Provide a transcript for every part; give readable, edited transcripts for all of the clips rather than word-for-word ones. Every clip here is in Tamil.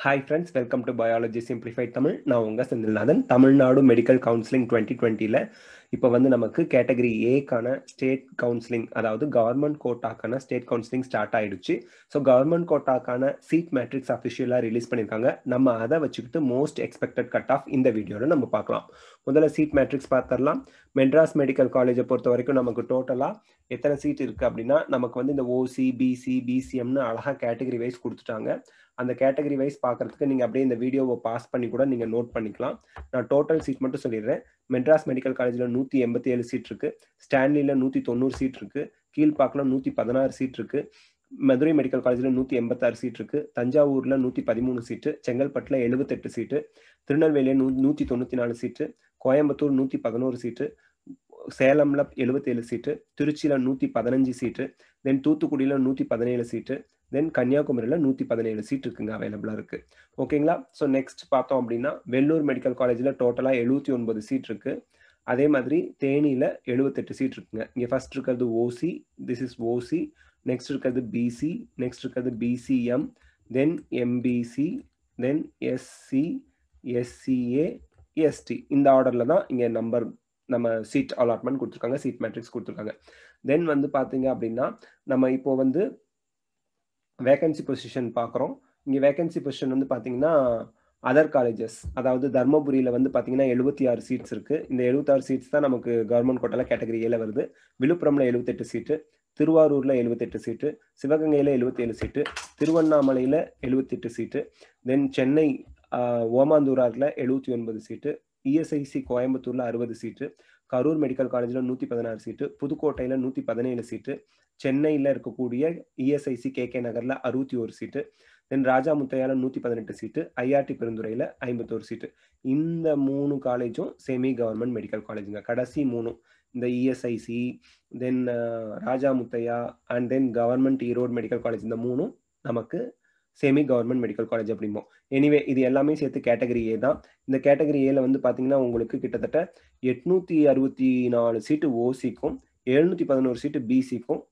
Hi friends, welcome to Biology Simplified Tamil. நான் உங்க செந்தில்நாதன். தமிழ்நாடு மெடிக்கல் கவுன்சிலிங் 2020ல இப்போ வந்து நமக்கு கேட்டகரி ஏக்கான ஸ்டேட் கவுன்சிலிங், அதாவது கவர்மெண்ட் கோட்டாக்கான ஸ்டேட் கவுன்சிலிங் ஸ்டார்ட் ஆயிடுச்சு. ஸோ கவர்மெண்ட் கோட்டாக்கான சீட் மேட்ரிக்ஸ் அஃபிஷியலாக ரிலீஸ் பண்ணியிருக்காங்க. நம்ம அதை வச்சுக்கிட்டு மோஸ்ட் எக்ஸ்பெக்டட் கட் ஆஃப் இந்த வீடியோவில் நம்ம பார்க்கலாம். முதல்ல சீட் மேட்ரிக்ஸ் பார்த்துடலாம். மெட்ராஸ் மெடிக்கல் காலேஜை பொறுத்த வரைக்கும் நமக்கு டோட்டலாக எத்தனை சீட் இருக்குது அப்படின்னா, நமக்கு வந்து இந்த ஓசி, பிசி, பிசிஎம்னு அழகாக கேட்டகரி வைஸ் கொடுத்துட்டாங்க. அந்த கேட்டகரி வைஸ் பார்க்கறதுக்கு நீங்கள் அப்படியே இந்த வீடியோவை பாஸ் பண்ணி கூட நீங்கள் நோட் பண்ணிக்கலாம். நான் டோட்டல் சீட் மட்டும் சொல்லிடுறேன். மெட்ராஸ் மெடிக்கல் காலேஜில் 187 சீட் இருக்குது, ஸ்டான்லியில் 190 சீட் இருக்குது, கீழ்பாக்கில் 116 சீட் இருக்குது, மதுரை மெடிக்கல் காலேஜில் 186 சீட் இருக்குது, தஞ்சாவூரில் 113 சீட்டு, செங்கல்பட்டில் 78 சீட்டு, திருநெல்வேலியில் 194 சீட்டு, கோயம்புத்தூர் 111 சீட்டு, சேலம்ல 77 சீட்டு, திருச்சியில் 115 சீட்டு, தென் தூத்துக்குடியில் 117 சீட்டு, தென் கன்னியாகுமரியில் 117 சீட் இருக்குங்க, அவைலபிளாக இருக்குது. ஓகேங்களா? ஸோ நெக்ஸ்ட் பார்த்தோம் அப்படின்னா, வெள்ளூர் மெடிக்கல் காலேஜில் டோட்டலாக 79 சீட் இருக்குது. அதே மாதிரி தேனியில் 78 சீட் இருக்குங்க. இங்கே ஃபர்ஸ்ட் இருக்கிறது OC, this is OC, next இருக்கிறது பிசி, நெக்ஸ்ட் இருக்கிறது BCM, then MBC, then SC, SCA, ST. இந்த ஆர்டரில் தான் இங்கே நம்ம சீட் அலாட்மெண்ட் கொடுத்துருக்காங்க, சீட் மேட்ரிக்ஸ் கொடுத்துருக்காங்க. தென் வந்து பார்த்தீங்க அப்படின்னா, நம்ம இப்போ வந்து வேகன்சி பொசிஷன் பார்க்குறோம். இங்கே வேகன்சி பொசிஷன் வந்து பார்த்தீங்கன்னா அதர் காலேஜஸ், அதாவது தர்மபுரியில் வந்து பார்த்தீங்கன்னா 76 சீட்ஸ் இருக்குது. இந்த 76 சீட்ஸ் தான் நமக்கு கவர்மெண்ட் கோட்டால கேட்டகரி ஏல வருது. விழுப்புரமில் 78 சீட்டு, திருவாரூரில் 78 சீட்டு, சிவகங்கையில் 77 சீட்டு, திருவண்ணாமலையில் 78 சீட்டு, தென் சென்னை ஓமாந்தூராரில் 79 சீட்டு, இஎஸ்ஐசி கோயம்புத்தூரில் 60 சீட்டு, கரூர் மெடிக்கல் காலேஜில் 116 சீட்டு, புதுக்கோட்டையில் 117 சீட்டு, சென்னையில் இருக்கக்கூடிய இஎஸ்ஐசி கேகே நகரில் 61 சீட்டு, தென் ராஜா முத்தையால 118 சீட்டு, ஐஆர்டி பெருந்துறையில் 51 சீட்டு. இந்த 3 காலேஜும் செமி கவர்மெண்ட் மெடிக்கல் காலேஜுங்க. கடைசி 3 இந்த ESIC, then Raja Muthiah and then government Erode medical college, இந்த 3ம் நமக்கு செமி கவர்மெண்ட் மெடிக்கல் காலேஜ் அப்படிம்போம். எனிவே இது எல்லாமே சேர்த்து கேட்டகரி ஏ தான். இந்த கேட்டகரி ஏல வந்து பார்த்தீங்கன்னா உங்களுக்கு கிட்டத்தட்ட 864 சீட்டு ஓசிக்கும், 711 சீட்டு பிசிக்கும்,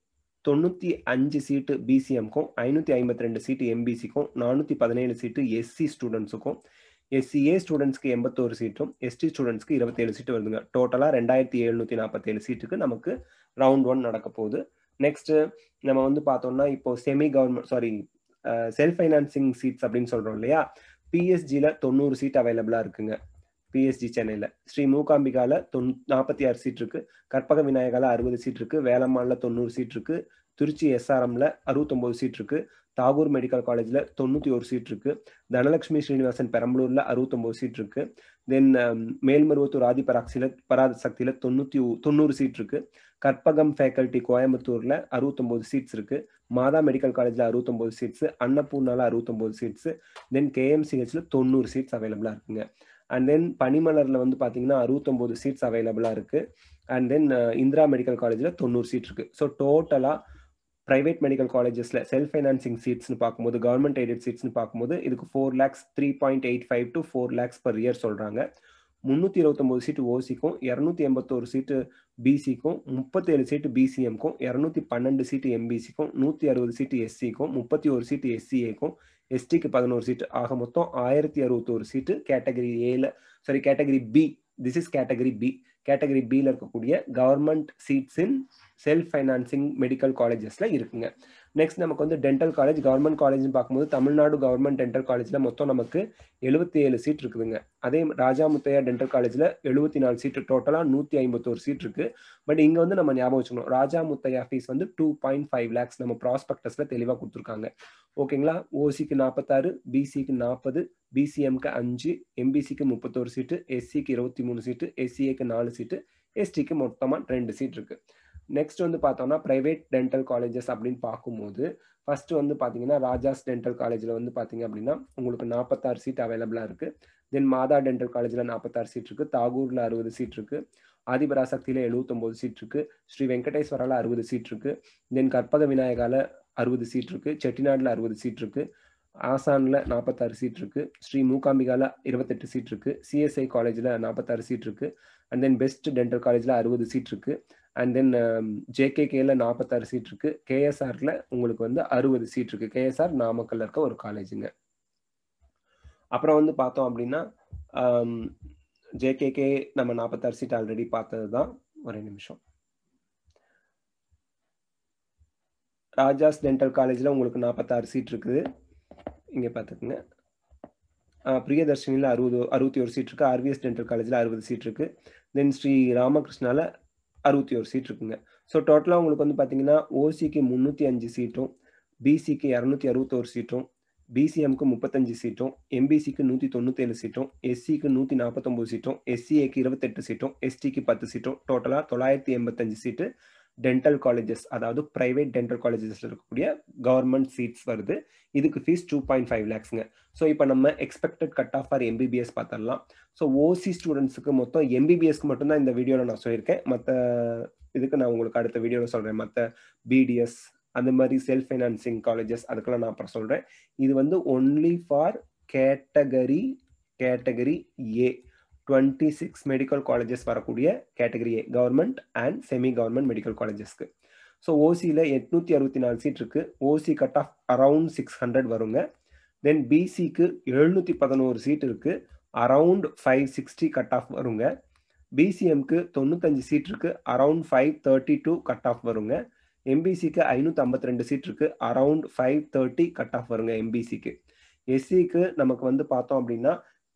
95 சீட்டு பிசிஎம்க்கும், 552 சீட்டு எம்பிசிக்கும், 417 சீட்டு எஸ்சி ஸ்டூடெண்ட்ஸுக்கும், எஸ்சிஏ ஸ்டூடெண்ட்ஸ்க்கு 81 சீட்டும், எஸ்டி ஸ்டூடெண்ட்ஸ்க்கு 27 சீட்டு வருதுங்க. டோட்டலாக 2747 சீட்டுக்கு நமக்கு ரவுண்ட் 1 நடக்க போகுது. நெக்ஸ்ட் நம்ம வந்து பார்த்தோம்னா, இப்போ semi government self financing seats அப்படின்னு சொல்றோம் இல்லையா, பிஎஸ்ஜியில் 90 சீட் அவைலபிளாக இருக்குங்க. பிஎஸ்ஜி சென்னையில், ஸ்ரீ மூகாம்பிகால 46 சீட் இருக்கு, கற்பக விநாயகால 60 சீட் இருக்கு, வேலம்மாள்ல 90 சீட் இருக்கு, திருச்சி எஸ்ஆர்எம்ல 69 சீட் இருக்கு, தாகூர் மெடிக்கல் காலேஜில் 91 சீட் இருக்கு, தனலட்சுமி ஸ்ரீனிவாசன் பெரம்பலூர்ல 69 சீட் இருக்கு, தென் மேல்மருவத்தூர் ஆதி பராசக்தியில 90 சீட் இருக்கு, கற்பகம் ஃபேக்கல்டி கோயம்புத்தூர்ல 69 சீட்ஸ் இருக்கு, மாதா மெடிக்கல் காலேஜில் 69 சீட்ஸ், அன்னபூர்ணால 69 சீட்ஸ், தென் கேஎம்சிஹெச்ல 90 சீட்ஸ் அவைலபிளாக இருக்குங்க. அண்ட் தென் பனிமலரில் வந்து பார்த்தீங்கன்னா 69 சீட்ஸ் அவைலபிளாக இருக்குது. அண்ட் தென் இந்திரா மெடிக்கல் காலேஜில் 90 சீட் இருக்குது. ஸோ டோட்டலாக ப்ரைவேட் மெடிக்கல் காலேஜஸில் செல்ஃப் ஃபைனான்சிங் சீட்ஸ்னு பார்க்கும்போது, கவர்மெண்ட் எய்டட் சீட்ஸ்னு பார்க்கும்போது இதுக்கு 4 lakhs 3.85 to 4 lakhs per year சொல்கிறாங்க. 329 சீட்டு ஓசிக்கும், 281 சீட்டு பிசிக்கும், 37 சீட்டு பிசிஎம்க்கும், 212 சீட்டு எம்பிசிக்கும், 160 சீட்டு எஸ்சிக்கும், 31 சீட்டு எஸ்சிஏக்கும், எஸ்டிக்கு 11 சீட்டு, ஆக மொத்தம் 1061 சீட்டு கேட்டகரி ஏல, category B. This is category B. Category பியில் இருக்கக்கூடிய government seats in self financing medical காலேஜஸ்ல இருக்குங்க. நெக்ஸ்ட் நமக்கு வந்து டென்டல் காலேஜ், கவர்மெண்ட் காலேஜ்னு பார்க்கும்போது தமிழ்நாடு கவர்மெண்ட் டென்டல் காலேஜில் மொத்தம் நமக்கு 77 சீட் இருக்குதுங்க. அதே ராஜா முத்தையா டென்டல் காலேஜில் 74 சீட்டு, டோட்டலாக 151 சீட் இருக்கு. பட் இங்கே வந்து நம்ம ஞாபகம் வச்சுக்கணும், ராஜா முத்தையா ஃபீஸ் வந்து 2.5 lakhs நம்ம ப்ராஸ்பெக்டஸ்ல தெளிவாக கொடுத்துருக்காங்க. ஓகேங்களா? ஓசிக்கு 46, பிசிக்கு 40, பிசிஎம்க்கு 5, எம்பிசிக்கு 31 சீட்டு, எஸ்சிக்கு 23 சீட்டு, எஸ்சிஏக்கு 4 சீட்டு, எஸ்டிக்கு மொத்தமாக 2 சீட் இருக்கு. நெக்ஸ்ட் வந்து பார்த்தோம்னா பிரைவேட் டென்டல் காலேஜஸ் அப்படின்னு பார்க்கும்போது, ஃபர்ஸ்ட் வந்து பார்த்தீங்கன்னா ராஜாஸ் டென்டல் காலேஜில் வந்து பார்த்தீங்க அப்படின்னா உங்களுக்கு 46 சீட் அவைலபிளாக இருக்கு. தென் மாதா டென்டல் காலேஜில் 46 சீட் இருக்கு, தாகூரில் 60 சீட் இருக்கு, ஆதிபராசக்தியில் 79 சீட் இருக்கு, ஸ்ரீ வெங்கடேஸ்வரால 60 சீட் இருக்கு, தென் கற்பக விநாயகால 60 சீட் இருக்கு, செட்டிநாடுல 60 சீட் இருக்கு, ஆசான்ல 46 சீட் இருக்கு, ஸ்ரீ மூகாம்பிகால 28 சீட் இருக்கு, சிஎஸ்ஐ காலேஜில் 46 சீட் இருக்கு, அண்ட் தென் பெஸ்ட் டென்டல் காலேஜில் 60 சீட் இருக்கு, அண்ட் தென் ஜேகேகேல 46 சீட் இருக்கு, கேஎஸ்ஆர்ல உங்களுக்கு வந்து 60 சீட் இருக்கு. கேஎஸ்ஆர் நாமக்கல்ல இருக்க ஒரு காலேஜுங்க. அப்புறம் வந்து பார்த்தோம் அப்படின்னா ஜேகேகே நம்ம 46 சீட் ஆல்ரெடி பார்த்தது தான். ஒரே நிமிஷம். ராஜாஸ் டென்டல் காலேஜில் உங்களுக்கு 46 சீட் இருக்குது. இங்கே பார்த்துக்குங்க. பிரியதர்ஷினியில் 61 சீட் இருக்குது. ஆர்விஎஸ் டென்டல் காலேஜில் 60 சீட் இருக்குது. தென் ஸ்ரீ ராமகிருஷ்ணாவில் 61 சீட் இருக்குங்க. ஸோ டோட்டலாக உங்களுக்கு வந்து பார்த்தீங்கன்னா ஓசிக்கு 305 சீட்டும், பிசிக்கு 261 சீட்டும், பிசிஎம்க்கு 35 சீட்டும், எம்பிசிக்கு 197 சீட்டும், எஸ்சிக்கு 149 சீட்டும், எஸ்சிஏக்கு 28 சீட்டும், எஸ்டிக்கு 10 சீட்டும், டோட்டலாக 985 சீட்டு டென்டல் காலேஜஸ், அதாவது பிரைவேட் டென்டல் காலேஜஸ்ல இருக்கக்கூடிய கவர்மெண்ட் சீட்ஸ் வருது. இதுக்கு ஃபீஸ் 2.5 lakhsங்க. ஸோ இப்போ நம்ம expected cut off for MBBS பார்த்துடலாம். ஸோ ஓசி ஸ்டூடெண்ட்ஸுக்கு மொத்தம் எம்பிபிஎஸ்க்கு மட்டும்தான் இந்த வீடியோவில் நான் சொல்லியிருக்கேன். மற்ற இதுக்கு நான் உங்களுக்கு அடுத்த வீடியோவில் சொல்கிறேன். மற்ற பிடிஎஸ் அந்த மாதிரி செல்ஃப் ஃபைனான்சிங் காலேஜஸ் அதுக்கெல்லாம் நான் அப்புறம் சொல்கிறேன். இது வந்து only for category A 26 medical colleges வரக்கூடிய category A government and semi government medical காலேஜஸ்க்கு. ஸோ ஓசியில் 864 சீட் இருக்குது. ஓசி கட் ஆஃப் அரவுண்ட் 600 வருங்க. தென் பிசிக்கு 711 சீட் இருக்குது. அரவுண்ட் 560 கட் ஆஃப் வருங்க. பிசிஎம்க்கு 95 சீட் இருக்குது. அரவுண்ட் 532 கட் ஆஃப் வருங்க. எம்பிசிக்கு 552 சீட் இருக்குது. அரவுண்ட் 530 கட் ஆஃப் வருங்க எம்பிசிக்கு. எஸ்சிக்கு நமக்கு வந்து பார்த்தோம் அப்படின்னா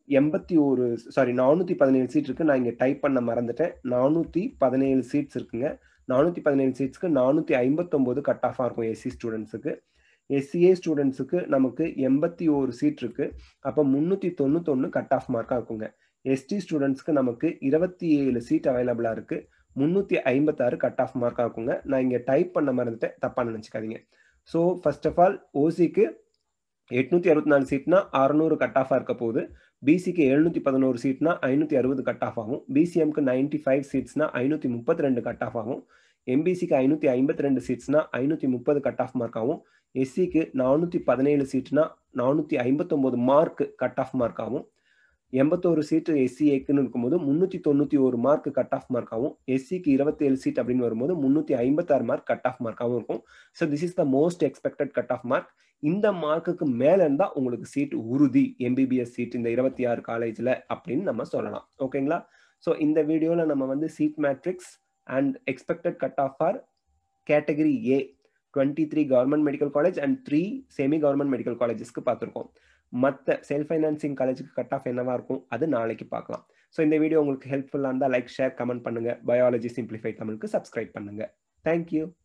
417 சீட் இருக்குது. நான் இங்கே டைப் பண்ண மறந்துட்டேன். 417 சீட்ஸ் இருக்குங்க. 417 சீட்ஸ்க்கு 459 கட் ஆஃபாக இருக்கும் எஸ்சி ஸ்டூடெண்ட்ஸுக்கு. எஸ்சிஏ ஸ்டூடெண்ட்ஸுக்கு நமக்கு 81 சீட் இருக்குது. அப்போ 391 கட் ஆஃப் மார்க்காக இருக்குங்க. எஸ்டி ஸ்டூடெண்ட்ஸ்க்கு நமக்கு 27 சீட் அவைலபிளாக இருக்குது. 356 கட் ஆஃப் மார்க்காக இருக்குங்க. நான் இங்கே டைப் பண்ண மறந்துட்டேன், தப்பாக நினச்சிக்காதீங்க. ஸோ ஃபர்ஸ்ட் ஆஃப் ஆல் ஓசிக்கு 864 சீட்னா 600 கட் ஆஃபாக இருக்க போகுது. பிசிக்கு 711 சீட்னா 560 கட் ஆஃப் ஆகும். பிசிஎம்க்கு 95 சீட்ஸ்னா 532 கட் ஆஃப் ஆகும். எம்பிசிக்கு 552 சீட்ஸ்னா 530 கட் ஆஃப் மார்க் ஆகும். எஸ்சிக்கு 417 சீட்னா 459 மார்க் கட் ஆஃப் மார்க் ஆகும். 81 சீட்டு எஸ்சிஏக்குன்னு இருக்கும்போது 391 மார்க் கட் ஆஃப் மார்க் ஆகும். எஸ்சிக்கு 27 சீட் அப்படின்னு வரும்போது 356 மார்க் கட் ஆஃப் மார்க்காகவும் இருக்கும். So this is the most expected cut off mark. இந்த மார்க்குக்கு மேலே இருந்தால் உங்களுக்கு சீட் உறுதி, எம்பிபிஎஸ் சீட் இந்த 26 காலேஜில் அப்படின்னு நம்ம சொல்லலாம். ஓகேங்களா? ஸோ இந்த வீடியோவில் நம்ம வந்து seat matrix and expected cut off for category A 23 government medical college and 3 semi government medical காலேஜஸ்க்கு பார்த்துருக்கோம். மற்ற செல்ஃப் ஃபைனான்சிங் காலேஜுக்கு கட் ஆஃப் என்னவா இருக்கும் அது நாளைக்கு பார்க்கலாம். ஸோ இந்த வீடியோ உங்களுக்கு ஹெல்ப்ஃபுல்லாக இருந்தால் லைக், ஷேர், கமெண்ட் பண்ணுங்கள். பயாலஜி சிம்பிளிஃபைட் தமிழுக்கு சப்ஸ்கிரைப் பண்ணுங்கள். தேங்க்யூ.